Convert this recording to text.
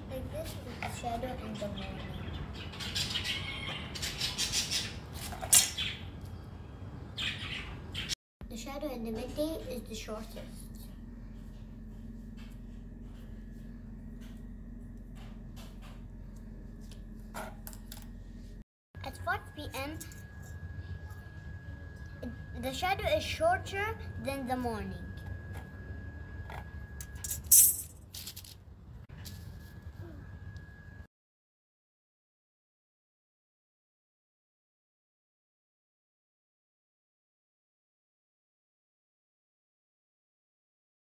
Like this is the shadow in the morning. The shadow in the midday is the shortest. At 5 p.m., the shadow is shorter than the morning.